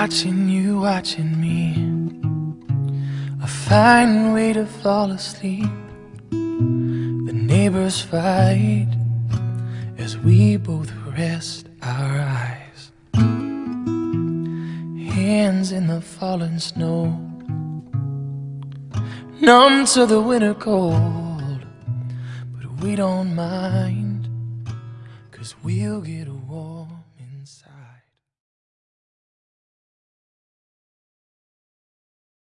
watching you, watching me. I find a way to fall asleep. The neighbors fight as we both rest our eyes. Hands in the falling snow, numb to the winter cold. But we don't mind, 'cause we'll get warm.